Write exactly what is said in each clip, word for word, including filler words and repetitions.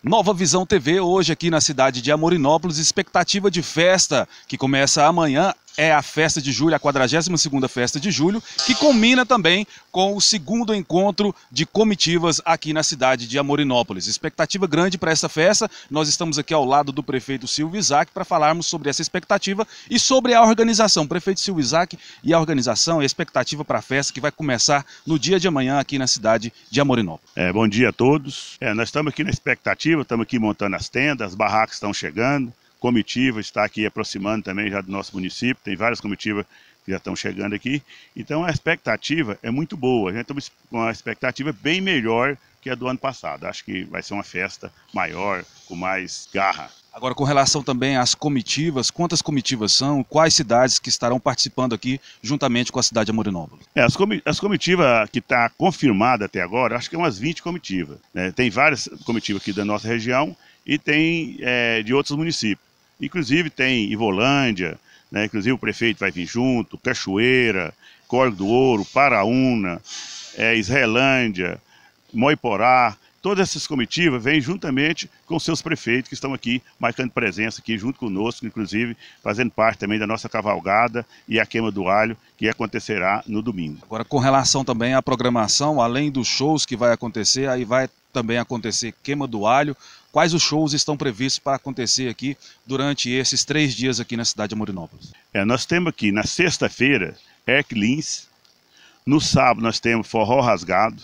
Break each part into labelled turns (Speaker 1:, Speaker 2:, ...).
Speaker 1: Nova Visão T V, hoje aqui na cidade de Amorinópolis, expectativa de festa que começa amanhã. É a festa de julho, a quadragésima segunda festa de julho, que combina também com o segundo encontro de comitivas aqui na cidade de Amorinópolis. Expectativa grande para essa festa. Nós estamos aqui ao lado do prefeito Silvio Isaac para falarmos sobre essa expectativa e sobre a organização. Prefeito Silvio Isaac, e a organização e a expectativa para a festa que vai começar no dia de amanhã aqui na cidade de Amorinópolis.
Speaker 2: É, bom dia a todos. É, nós estamos aqui na expectativa, estamos aqui montando as tendas, as barracas estão chegando. Comitiva está aqui aproximando também já do nosso município, tem várias comitivas que já estão chegando aqui. Então a expectativa é muito boa, a gente está com uma expectativa bem melhor que a do ano passado. Acho que vai ser uma festa maior, com mais garra.
Speaker 1: Agora, com relação também às comitivas, quantas comitivas são, quais cidades que estarão participando aqui juntamente com a cidade de Amorinópolis?
Speaker 2: É, as, comi as comitivas que está confirmada até agora, acho que é umas vinte comitivas, né? Tem várias comitivas aqui da nossa região e tem é, de outros municípios. Inclusive tem Ivolândia, né? Inclusive o prefeito vai vir junto, Cachoeira, Córrego do Ouro, Paraúna, é, Israelândia, Moiporá. Todas essas comitivas vêm juntamente com seus prefeitos que estão aqui, marcando presença aqui junto conosco, inclusive fazendo parte também da nossa cavalgada e a queima do alho, que acontecerá no domingo.
Speaker 1: Agora, com relação também à programação, além dos shows que vai acontecer, aí vai também acontecer queima do alho. Quais os shows estão previstos para acontecer aqui durante esses três dias aqui na cidade de Amorinópolis?
Speaker 2: É, nós temos aqui na sexta-feira, Herculins. No sábado nós temos Forró Rasgado.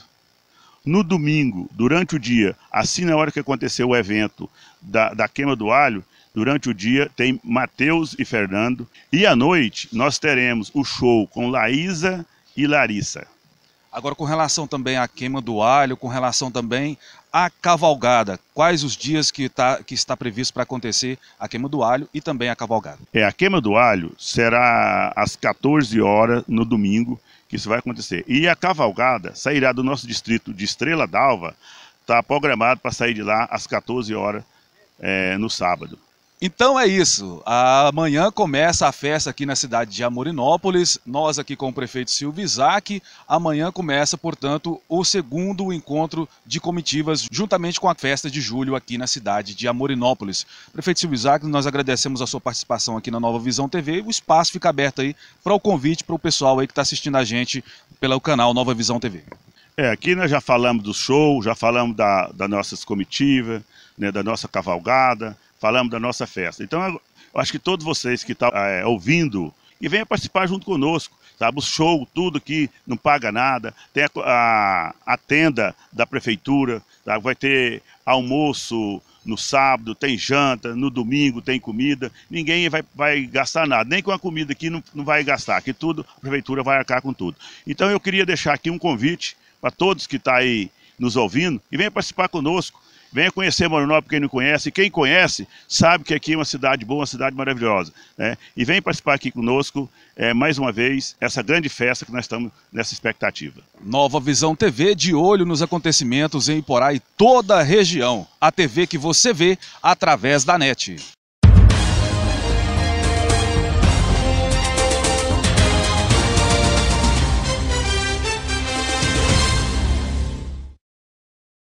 Speaker 2: No domingo, durante o dia, assim na hora que aconteceu o evento da, da queima do alho, durante o dia tem Matheus e Fernando. E à noite nós teremos o show com Laísa e Larissa.
Speaker 1: Agora, com relação também à queima do alho, com relação também à cavalgada, quais os dias que, tá, que está previsto para acontecer a queima do alho e também a cavalgada?
Speaker 2: É, a queima do alho será às quatorze horas no domingo, que isso vai acontecer. E a cavalgada sairá do nosso distrito de Estrela d'Alva, está programado para sair de lá às quatorze horas é, no sábado.
Speaker 1: Então é isso, amanhã começa a festa aqui na cidade de Amorinópolis, nós aqui com o prefeito Silvio Isaac. Amanhã começa, portanto, o segundo encontro de comitivas, juntamente com a festa de julho aqui na cidade de Amorinópolis. Prefeito Silvio Isaac, nós agradecemos a sua participação aqui na Nova Visão T V, o espaço fica aberto aí para o convite para o pessoal aí que está assistindo a gente pelo canal Nova Visão T V.
Speaker 2: É, aqui nós já falamos do show, já falamos da, das nossas comitivas, né, da nossa cavalgada, falamos da nossa festa. Então, eu acho que todos vocês que estão é, ouvindo, e venham participar junto conosco, sabe? O show, tudo aqui, não paga nada, tem a, a, a tenda da prefeitura, sabe? Vai ter almoço no sábado, tem janta, no domingo tem comida, ninguém vai, vai gastar nada, nem com a comida aqui não, não vai gastar, aqui tudo, a prefeitura vai arcar com tudo. Então eu queria deixar aqui um convite para todos que estão aí nos ouvindo, e venham participar conosco. Venha conhecer Amorinópolis, quem não conhece, e quem conhece sabe que aqui é uma cidade boa, uma cidade maravilhosa, né? E venha participar aqui conosco, é, mais uma vez, essa grande festa que nós estamos nessa expectativa.
Speaker 1: Nova Visão T V, de olho nos acontecimentos em Iporá e toda a região. A T V que você vê através da net.